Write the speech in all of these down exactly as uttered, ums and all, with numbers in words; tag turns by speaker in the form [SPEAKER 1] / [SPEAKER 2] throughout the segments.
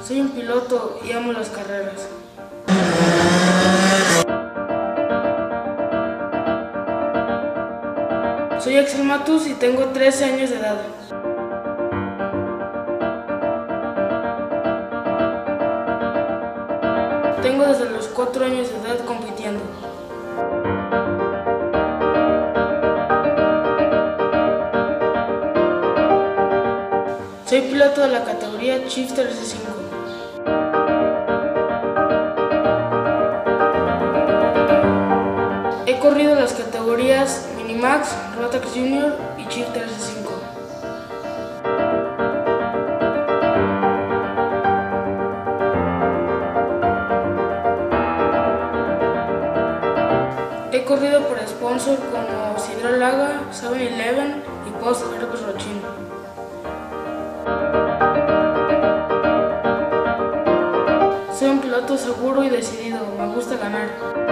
[SPEAKER 1] Soy un piloto y amo las carreras. Soy Axel Matus y tengo trece años de edad. Tengo desde los cuatro años de edad compitiendo. Soy piloto de la categoría Shifter C cinco. He corrido las categorías Minimax, Rotax Junior y Shifter C cinco. He corrido por sponsor como Sidra Laga, seven eleven y Post Herbes Rochin. Soy un piloto seguro y decidido, me gusta ganar.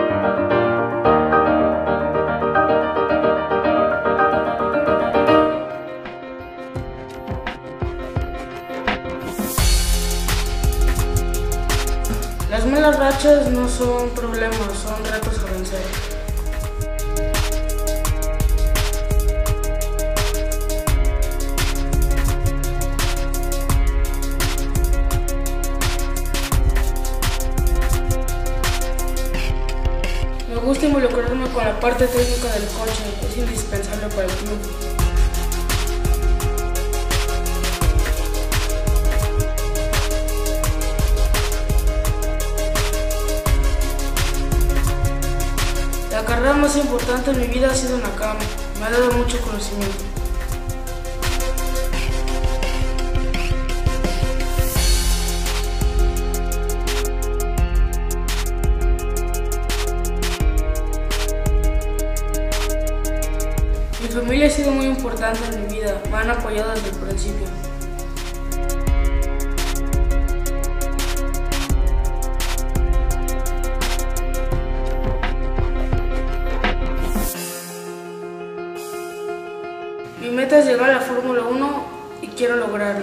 [SPEAKER 1] Las malas rachas no son problemas, son retos a vencer. Me gusta involucrarme con la parte técnica del coche, es indispensable para el club. La carrera más importante en mi vida ha sido Nakam, me ha dado mucho conocimiento. Mi familia ha sido muy importante en mi vida, me han apoyado desde el principio. Mi meta es llegar a la Fórmula uno y quiero lograrlo.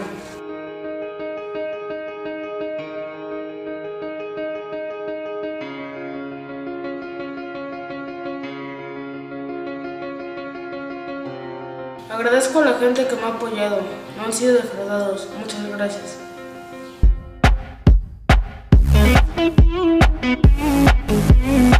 [SPEAKER 1] Agradezco a la gente que me ha apoyado, no han sido defraudados. Muchas gracias.